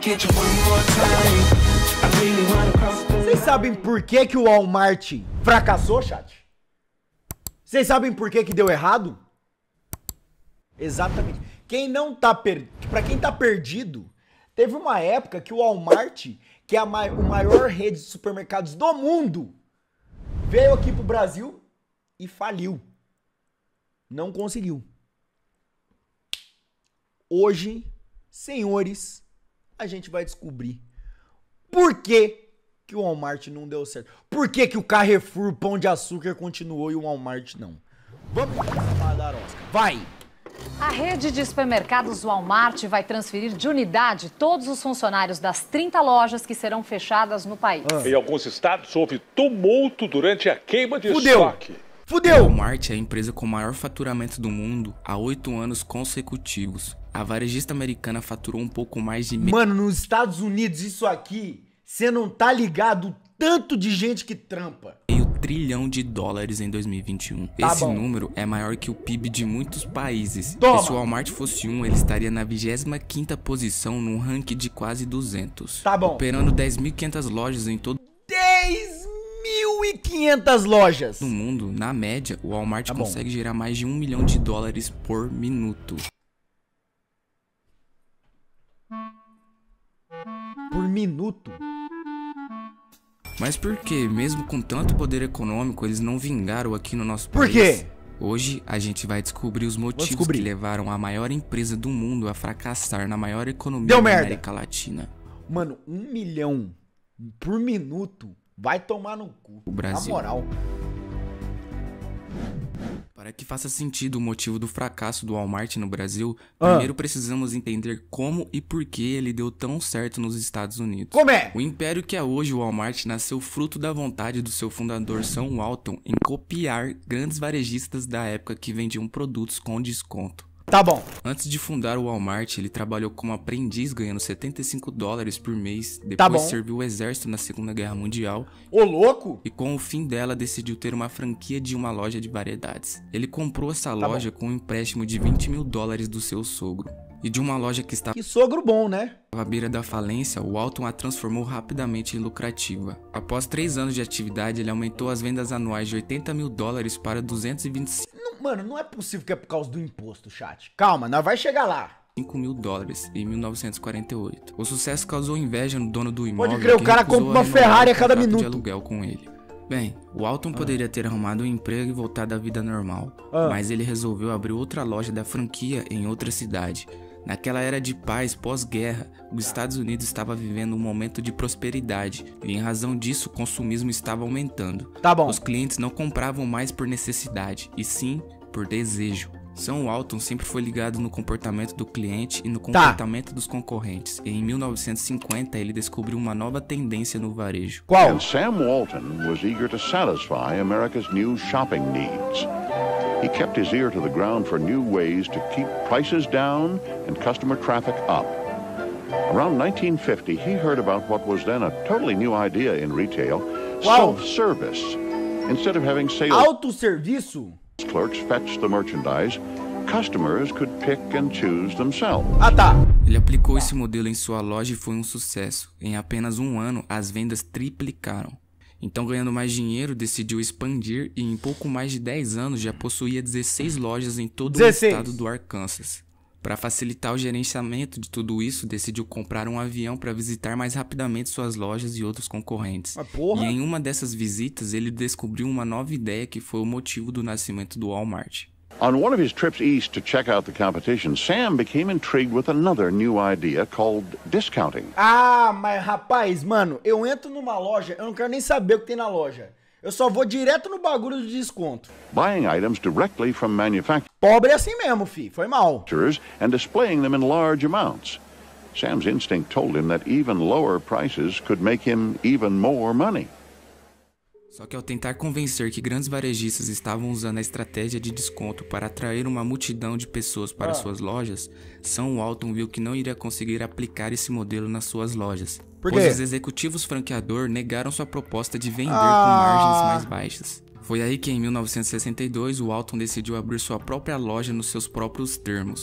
Vocês sabem por que que o Walmart fracassou, chat? Vocês sabem por que que deu errado? Exatamente. Pra quem tá perdido, teve uma época que o Walmart, que é a maior rede de supermercados do mundo, veio aqui pro Brasil e faliu. Não conseguiu. Hoje, senhores, a gente vai descobrir por que que o Walmart não deu certo. Por que que o Carrefour, Pão de Açúcar continuou e o Walmart não? Vamos falar da Oscar. Vai! A rede de supermercados Walmart vai transferir de unidade todos os funcionários das 30 lojas que serão fechadas no país. Em alguns estados houve tumulto durante a queima de estoque. Fudeu! A Walmart é a empresa com maior faturamento do mundo há 8 anos consecutivos. A varejista americana faturou um pouco mais de... Mano, nos Estados Unidos isso aqui, você não tá ligado o tanto de gente que trampa. $500 trilhão em 2021. Esse número é maior que o PIB de muitos países. Toma. E se o Walmart fosse ele estaria na 25ª posição num ranking de quase 200. Tá bom. Operando 10.500 lojas em todo 10.500 lojas. no mundo, na média, o Walmart consegue gerar mais de $1 milhão por minuto. Por minuto? Mas por que, mesmo com tanto poder econômico, eles não vingaram aqui no nosso Por país? quê? Hoje a gente vai descobrir os motivos que levaram a maior empresa do mundo a fracassar na maior economia da América Latina. Mano, 1 milhão por minuto vai tomar no cu. O Brasil. Na moral. Para que faça sentido o motivo do fracasso do Walmart no Brasil, primeiro precisamos entender como e por que ele deu tão certo nos Estados Unidos. Como é? O império que é hoje o Walmart nasceu fruto da vontade do seu fundador Sam Walton em copiar grandes varejistas da época que vendiam produtos com desconto. Tá bom. Antes de fundar o Walmart, ele trabalhou como aprendiz ganhando $75 por mês, depois serviu o exército na Segunda Guerra Mundial. Ô, louco! E com o fim dela, decidiu ter uma franquia de uma loja de variedades. Ele comprou essa loja com um empréstimo de $20 mil do seu sogro. E de uma loja que estava... Que sogro bom, né? à beira da falência, o Walton a transformou rapidamente em lucrativa. Após 3 anos de atividade, ele aumentou as vendas anuais de $80 mil para 225 Mano, não é possível que é por causa do imposto, chat. Calma, nós vai chegar lá. $5 mil em 1948. O sucesso causou inveja no dono do imóvel. Pode crer, o cara compra uma Ferrari a cada minuto de aluguel com ele. Bem, o Walton poderia ter arrumado um emprego e voltado à vida normal, mas ele resolveu abrir outra loja da franquia em outra cidade. Naquela era de paz pós-guerra, os Estados Unidos estava vivendo um momento de prosperidade e em razão disso o consumismo estava aumentando. Tá bom. Os clientes não compravam mais por necessidade, e sim por desejo. Sam Walton sempre foi ligado no comportamento do cliente e no comportamento dos concorrentes. E em 1950 ele descobriu uma nova tendência no varejo. Qual? And Sam Walton was eager to satisfy America's new shopping needs. He kept his ear to the ground for new ways to keep prices down and customer traffic up. Around 1950, he heard about what was then a totally new idea in retail, self-service. Instead of having sales autosserviço, clerks fetch the merchandise, customers could pick and choose themselves. Ah, tá. Ele aplicou esse modelo em sua loja e foi um sucesso. Em apenas um ano, as vendas triplicaram. Então, ganhando mais dinheiro, decidiu expandir e em pouco mais de 10 anos já possuía 16 lojas em todo o estado do Arkansas. Para facilitar o gerenciamento de tudo isso, decidiu comprar um avião para visitar mais rapidamente suas lojas e outros concorrentes. E em uma dessas visitas, ele descobriu uma nova ideia que foi o motivo do nascimento do Walmart. On one of his trips east to check out the competition, Sam became intrigued with another new idea called discounting. Ah, mas rapaz, mano, eu entro numa loja, eu não quero nem saber o que tem na loja. Eu só vou direto no bagulho do desconto. Buying items directly from manufacturers. Pobre é assim mesmo, fi. Foi mal. And displaying them in large amounts. Sam's instinct told him that even lower prices could make him even more money. Só que ao tentar convencer que grandes varejistas estavam usando a estratégia de desconto para atrair uma multidão de pessoas para suas lojas, Sam Walton viu que não iria conseguir aplicar esse modelo nas suas lojas. Por quê? Pois os executivos franqueador negaram sua proposta de vender com margens mais baixas. Foi aí que em 1962 o Walton decidiu abrir sua própria loja nos seus próprios termos.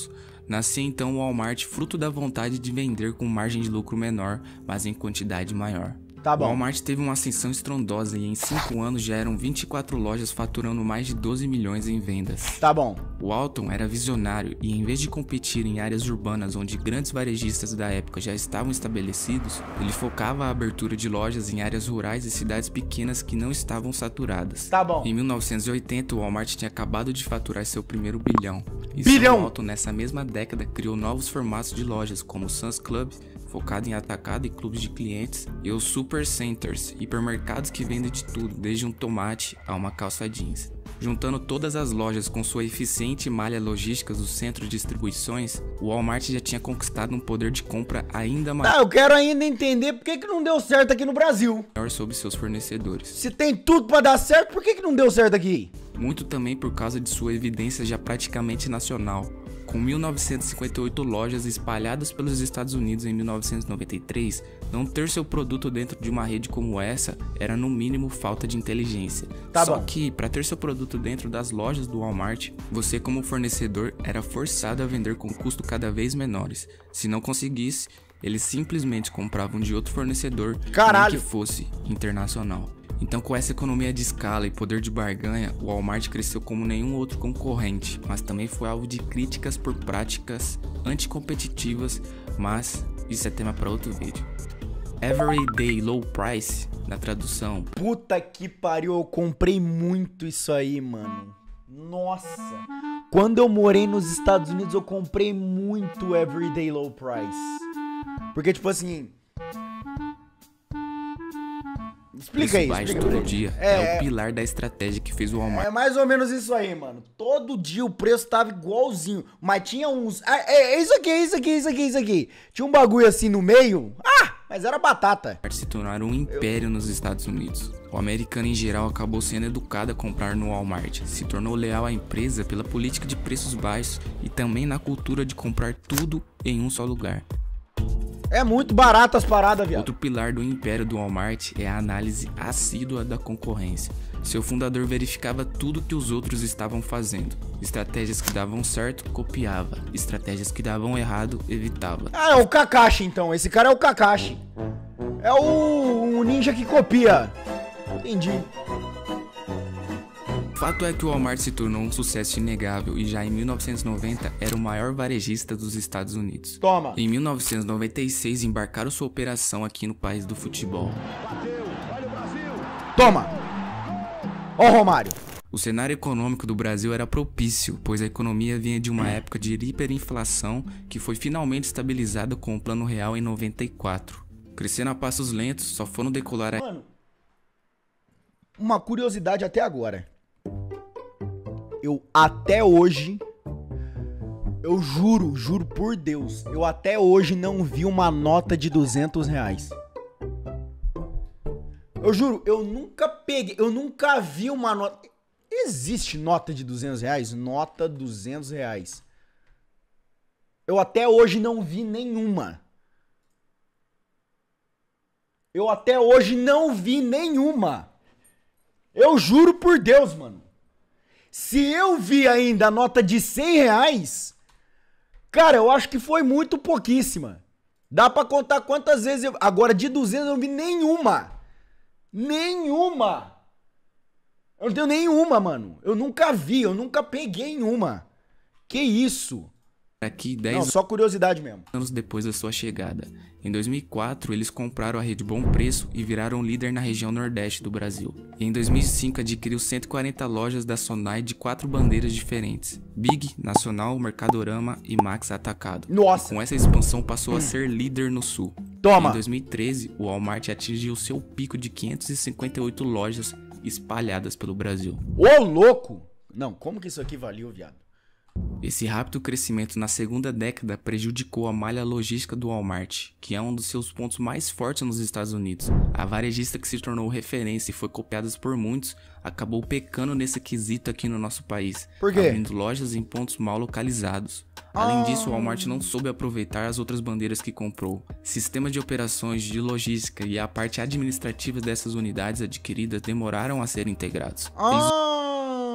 Nascia então o Walmart, fruto da vontade de vender com margem de lucro menor, mas em quantidade maior. Tá bom. O Walmart teve uma ascensão estrondosa e em 5 anos já eram 24 lojas faturando mais de 12 milhões em vendas. Tá bom. O Alton era visionário e, em vez de competir em áreas urbanas onde grandes varejistas da época já estavam estabelecidos, ele focava a abertura de lojas em áreas rurais e cidades pequenas que não estavam saturadas. Tá bom. Em 1980, o Walmart tinha acabado de faturar seu primeiro bilhão. E Bilhão! o Alton, nessa mesma década, criou novos formatos de lojas, como o Sam's Club, focado em atacado e clubes de clientes, e os Super Centers, hipermercados que vendem de tudo, desde um tomate a uma calça jeans. Juntando todas as lojas com sua eficiente malha logística do centro de distribuições, o Walmart já tinha conquistado um poder de compra ainda maior Eu quero ainda entender por que não deu certo aqui no Brasil. sobre seus fornecedores. Se tem tudo pra dar certo, por que não deu certo aqui? Muito também por causa de sua evidência já praticamente nacional. Com 1.958 lojas espalhadas pelos Estados Unidos em 1993, não ter seu produto dentro de uma rede como essa era no mínimo falta de inteligência. Só que, para ter seu produto dentro das lojas do Walmart, você como fornecedor era forçado a vender com custo cada vez menores. Se não conseguisse, eles simplesmente compravam de outro fornecedor, nem que fosse internacional. Então, com essa economia de escala e poder de barganha, o Walmart cresceu como nenhum outro concorrente, mas também foi alvo de críticas por práticas anticompetitivas, mas isso é tema para outro vídeo. Everyday Low Price, na tradução. Puta que pariu, eu comprei muito isso aí, mano. Nossa. Quando eu morei nos Estados Unidos, eu comprei muito Everyday Low Price. Porque, tipo assim... Explica aí. Baixo todo dia é o pilar da estratégia que fez o Walmart. É mais ou menos isso aí, mano. Todo dia o preço tava igualzinho. Mas tinha uns... É isso aqui. Tinha um bagulho assim no meio. Mas era batata. Se tornar um império nos Estados Unidos. O americano em geral acabou sendo educado a comprar no Walmart. Se tornou leal à empresa pela política de preços baixos e também na cultura de comprar tudo em um só lugar. É muito barato as paradas, viado. Outro pilar do império do Walmart é a análise assídua da concorrência. Seu fundador verificava tudo que os outros estavam fazendo. Estratégias que davam certo, copiava. Estratégias que davam errado, evitava. É o Kakashi, então. Esse cara é o Kakashi. É o ninja que copia. Entendi. O fato é que o Walmart se tornou um sucesso inegável e já em 1990 era o maior varejista dos Estados Unidos. Toma. Em 1996 embarcaram sua operação aqui no país do futebol. Toma. Ó o Romário. O cenário econômico do Brasil era propício, pois a economia vinha de uma época de hiperinflação que foi finalmente estabilizada com o Plano Real em 94. Crescendo a passos lentos, só foram decolar Mano, uma curiosidade até agora. Eu até hoje, eu juro por Deus, eu até hoje não vi uma nota de R$200. Eu juro, eu nunca vi uma nota. Existe nota de R$200? Nota R$200. Eu até hoje não vi nenhuma. Eu juro por Deus, mano. Se eu vi ainda a nota de R$100, cara, eu acho que foi muito pouquíssima. Dá pra contar quantas vezes eu... Agora, de 200 eu não vi nenhuma. Eu não tenho nenhuma, mano. Eu nunca vi, eu nunca peguei nenhuma. Que isso? aqui 10 Não, só curiosidade mesmo. anos depois da sua chegada. Em 2004, eles compraram a rede Bom Preço e viraram líder na região Nordeste do Brasil. E em 2005, adquiriu 140 lojas da Sonai de 4 bandeiras diferentes: Big, Nacional, Mercadorama e Max Atacado. Nossa! Com essa expansão, passou a ser líder no Sul. Toma! Em 2013, o Walmart atingiu seu pico de 558 lojas espalhadas pelo Brasil. Ô, louco! Não, como que isso aqui valeu, viado? Esse rápido crescimento na segunda década prejudicou a malha logística do Walmart, que é um dos seus pontos mais fortes nos Estados Unidos. A varejista que se tornou referência e foi copiada por muitos, acabou pecando nesse quesito aqui no nosso país, Por quê? abrindo lojas em pontos mal localizados. Além disso, o Walmart não soube aproveitar as outras bandeiras que comprou. Sistemas de operações, de logística e a parte administrativa dessas unidades adquiridas demoraram a ser integrados.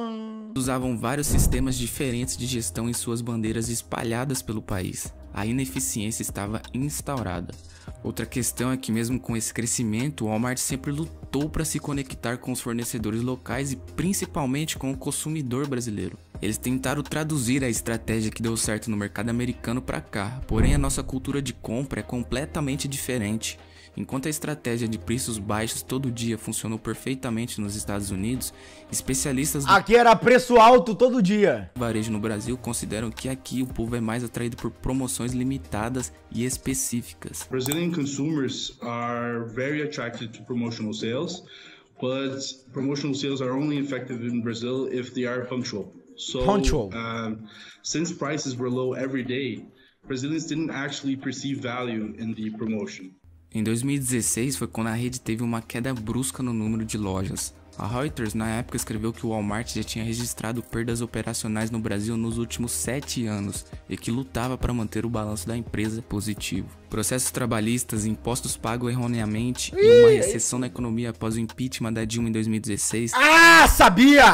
Usavam vários sistemas diferentes de gestão em suas bandeiras espalhadas pelo país. A ineficiência estava instaurada. Outra questão é que mesmo com esse crescimento, o Walmart sempre lutou para se conectar com os fornecedores locais e principalmente com o consumidor brasileiro. Eles tentaram traduzir a estratégia que deu certo no mercado americano para cá, porém a nossa cultura de compra é completamente diferente. Enquanto a estratégia de preços baixos todo dia funcionou perfeitamente nos Estados Unidos, especialistas do Aqui era preço alto todo dia. varejo no Brasil consideram que aqui o povo é mais atraído por promoções limitadas e específicas. Brazilian consumers are very attracted to promotional sales, but promotional sales are only effective in Brazil if they are punctual. So, since prices were low every day, Brazilians didn't actually perceive value in the promotion. Em 2016 foi quando a rede teve uma queda brusca no número de lojas. A Reuters na época escreveu que o Walmart já tinha registrado perdas operacionais no Brasil nos últimos 7 anos e que lutava para manter o balanço da empresa positivo. Processos trabalhistas, impostos pagos erroneamente e uma recessão na economia após o impeachment da Dilma em 2016 Ah, sabia!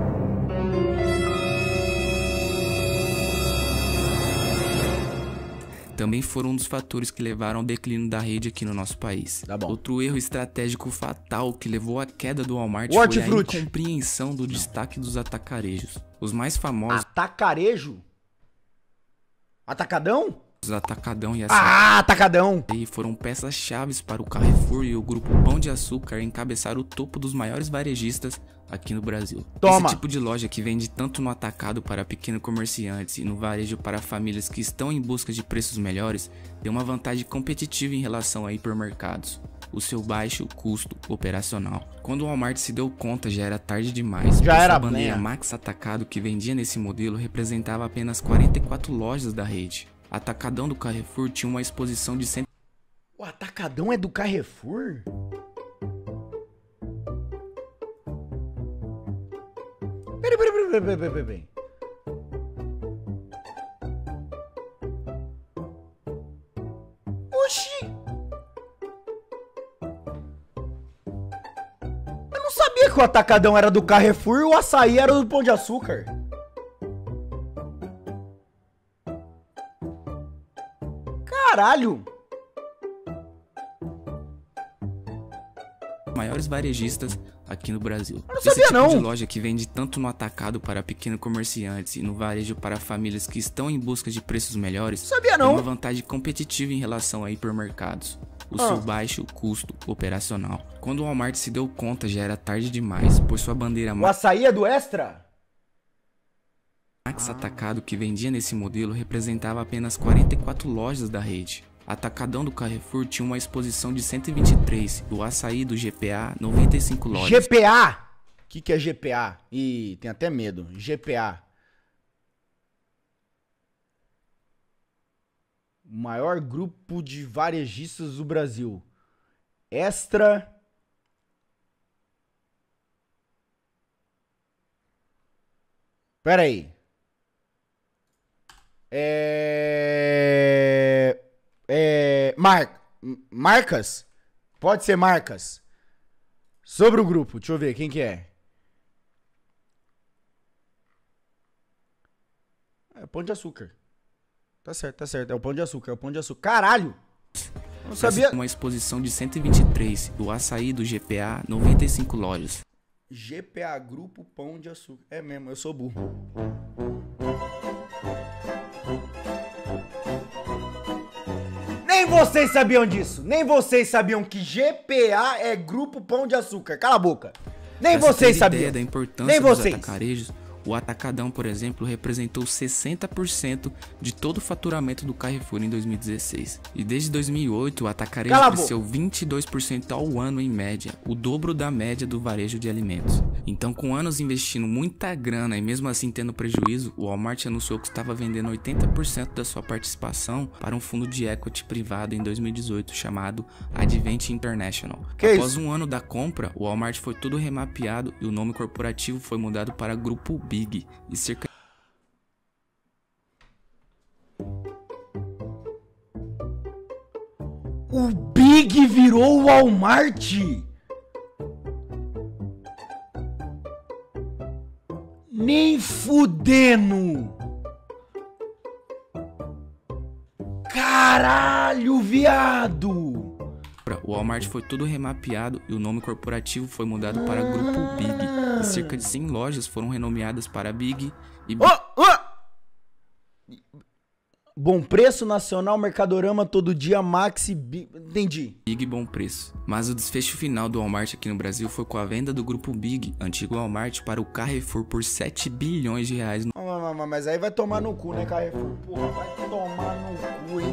também foram um dos fatores que levaram ao declínio da rede aqui no nosso país. Tá bom. Outro erro estratégico fatal que levou à queda do Walmart Hortifruti. foi a incompreensão do destaque dos atacarejos. Os mais famosos, Atacarejo? Atacadão? os Atacadão e a Atacadão! E foram peças-chave para o Carrefour e o grupo Pão de Açúcar encabeçar o topo dos maiores varejistas aqui no Brasil. Toma. Esse tipo de loja que vende tanto no atacado para pequenos comerciantes e no varejo para famílias que estão em busca de preços melhores tem uma vantagem competitiva em relação a hipermercados: o seu baixo custo operacional. Quando o Walmart se deu conta, já era tarde demais. Já era a bandeira bem. Max Atacado que vendia nesse modelo representava apenas 44 lojas da rede. Atacadão do Carrefour tinha uma exposição de 100. O Atacadão é do Carrefour? Peraí. Oxi! Eu não sabia que o Atacadão era do Carrefour e o açaí era do Pão de Açúcar. Caralho! Maiores varejistas aqui no Brasil. Eu não sabia, Esse tipo não. de loja que vende tanto no atacado para pequenos comerciantes e no varejo para famílias que estão em busca de preços melhores Sabia, não. tem uma vantagem competitiva em relação a hipermercados: o seu baixo custo operacional. Quando o Walmart se deu conta, já era tarde demais, pois sua bandeira O açaí é do Extra? Max Atacado que vendia nesse modelo representava apenas 44 lojas da rede. Atacadão do Carrefour tinha uma exposição de 123, o açaí do GPA 95 lojas. GPA? O que é GPA? Ih, tem até medo. GPA. O maior grupo de varejistas do Brasil. Extra. Pera aí. Marcas? Pode ser marcas. Sobre o grupo, deixa eu ver quem que é. É Pão de Açúcar. Tá certo. É o Pão de Açúcar, Caralho! Eu não sabia. Uma exposição de 123, o açaí do GPA 95 lojas. GPA Grupo Pão de Açúcar. É mesmo, eu sou burro. Nem vocês sabiam disso. Nem vocês sabiam que GPA é Grupo Pão de Açúcar. Cala a boca. Nem Pra vocês você ter sabiam. ideia da importância Nem dos vocês. atacarejos, o Atacadão, por exemplo, representou 60% de todo o faturamento do Carrefour em 2016. E desde 2008, o atacarejo Cala a cresceu 22% ao ano em média, o dobro da média do varejo de alimentos. Então, com anos investindo muita grana e mesmo assim tendo prejuízo, o Walmart anunciou que estava vendendo 80% da sua participação para um fundo de equity privado em 2018 chamado Advent International. Que Após isso? um ano da compra, o Walmart foi todo remapeado e o nome corporativo foi mudado para Grupo Big e cerca O Big virou o Walmart. Nem fudendo! Caralho, viado! O Walmart foi todo remapeado e o nome corporativo foi mudado para Grupo Big. E cerca de 100 lojas foram renomeadas para Big e Bom Preço, Nacional, Mercadorama, Todo Dia, Maxi, entendi. Big Bom Preço. Mas o desfecho final do Walmart aqui no Brasil foi com a venda do Grupo Big, antigo Walmart, para o Carrefour por 7 bilhões de reais. Mas aí vai tomar no cu, né, Carrefour? Porra, vai tomar no cu, hein?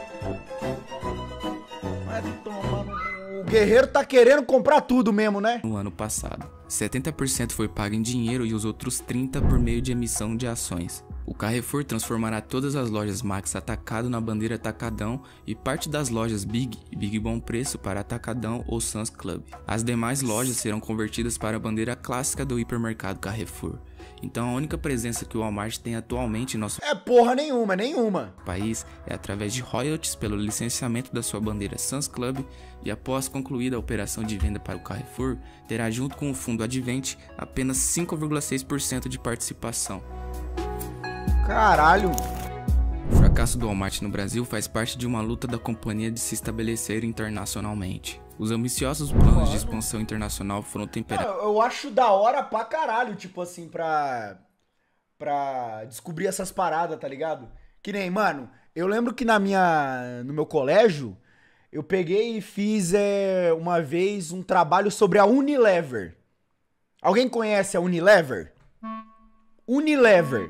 Vai tomar no cu. O guerreiro tá querendo comprar tudo mesmo, né? No ano passado. 70% foi pago em dinheiro e os outros 30% por meio de emissão de ações. O Carrefour transformará todas as lojas Max Atacado na bandeira Atacadão e parte das lojas Big e Big Bom Preço para Atacadão ou Sam's Club. As demais lojas serão convertidas para a bandeira clássica do hipermercado Carrefour. Então a única presença que o Walmart tem atualmente em nosso porra nenhuma. país é através de royalties pelo licenciamento da sua bandeira Sam's Club e após concluída a operação de venda para o Carrefour, terá junto com o fundo Advent apenas 5,6% de participação. Caralho. O fracasso do Walmart no Brasil faz parte de uma luta da companhia de se estabelecer internacionalmente. Os ambiciosos planos de expansão internacional foram temperados. Eu acho da hora pra caralho, tipo assim, pra descobrir essas paradas, tá ligado? Que nem, mano, eu lembro que no meu colégio, eu peguei e fiz uma vez um trabalho sobre a Unilever. Alguém conhece a Unilever? Unilever.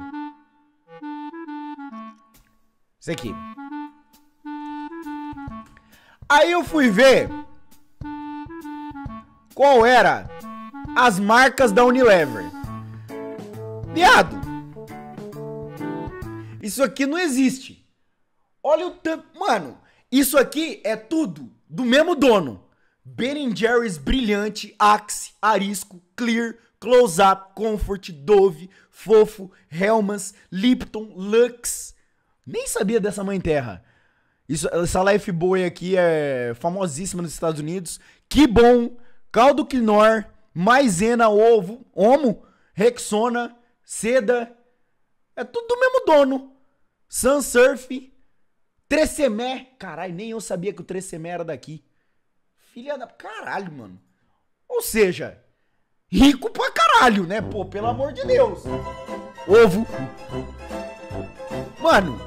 Isso aqui. Aí eu fui ver qual era as marcas da Unilever. Viado, isso aqui não existe. Olha o tanto. Mano, isso aqui é tudo do mesmo dono. Ben & Jerry's, Brilhante, Axe, Arisco, Clear, Close Up, Comfort, Dove, Fofo, Hellmann's, Lipton, Lux. Nem sabia dessa mãe terra. Essa Lifebuoy aqui é famosíssima nos Estados Unidos. Que bom. Caldo Quinor, Maisena, Ovo, Omo, Rexona, Seda. É tudo do mesmo dono. Sunsurf, Tresemmé. Caralho, nem eu sabia que o Tresemmé era daqui. Filha da... Caralho, mano. Ou seja, rico pra caralho, né? Pô, pelo amor de Deus. Ovo. Mano,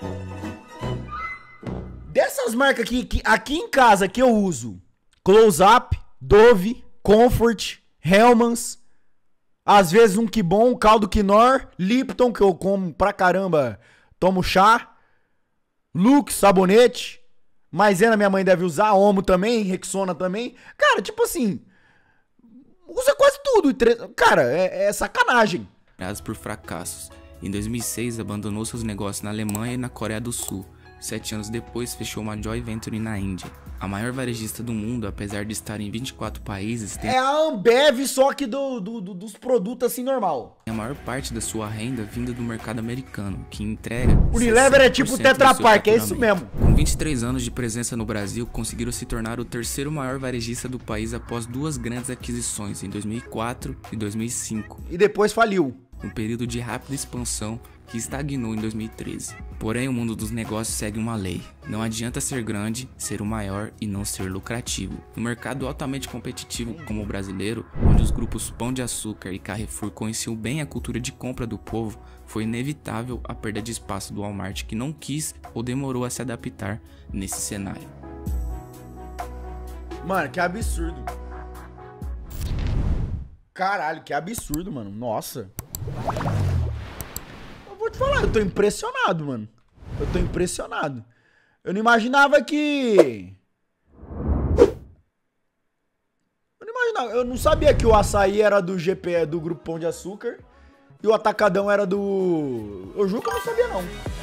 dessas marcas aqui em casa que eu uso, Close Up, Dove, Comfort, Hellmann's, às vezes um Que Bom, Caldo Quinor, Lipton, que eu como pra caramba, tomo chá, Lux, sabonete, Maisena minha mãe deve usar, Omo também, Rexona também. Cara, tipo assim, usa quase tudo. Cara, é sacanagem. Por fracassos. Em 2006, abandonou seus negócios na Alemanha e na Coreia do Sul. 7 anos depois, fechou uma joint venture na Índia. A maior varejista do mundo, apesar de estar em 24 países, tem... É a Ambev, só que dos produtos assim normal. A maior parte da sua renda vinda do mercado americano, que entrega... Unilever é tipo o Tetra Pak, é isso mesmo. Com 23 anos de presença no Brasil, conseguiram se tornar o terceiro maior varejista do país após 2 grandes aquisições, em 2004 e 2005. E depois faliu. Um período de rápida expansão que estagnou em 2013. Porém, o mundo dos negócios segue uma lei. Não adianta ser grande, ser o maior e não ser lucrativo. No mercado altamente competitivo como o brasileiro, onde os grupos Pão de Açúcar e Carrefour conheciam bem a cultura de compra do povo, foi inevitável a perda de espaço do Walmart, que não quis ou demorou a se adaptar nesse cenário. Mano, que absurdo. Caralho, que absurdo, mano. Nossa. Eu vou te falar, eu tô impressionado, mano. Eu tô impressionado. Eu não imaginava que... Eu não sabia que o açaí era do GP, do Grupo Pão de Açúcar. E o Atacadão era do... Eu juro que eu não sabia, não.